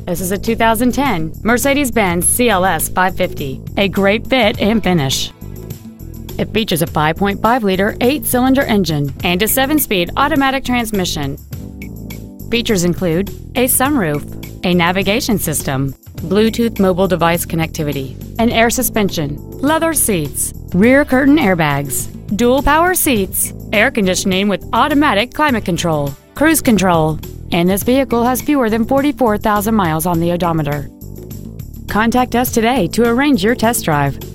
This is a 2010 Mercedes-Benz CLS550, a great fit and finish. It features a 5.5-liter 8-cylinder engine and a 7-speed automatic transmission. Features include a sunroof, a navigation system, Bluetooth mobile device connectivity, an air suspension, leather seats, rear curtain airbags, dual power seats, air conditioning with automatic climate control, cruise control, and this vehicle has fewer than 44,000 miles on the odometer. Contact us today to arrange your test drive.